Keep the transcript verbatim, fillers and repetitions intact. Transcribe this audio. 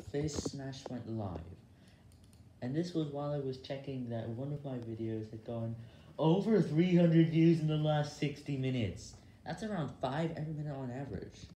FaZmash went live, and this was while I was checking that one of my videos had gone over three hundred views in the last sixty minutes. That's around five every minute on average.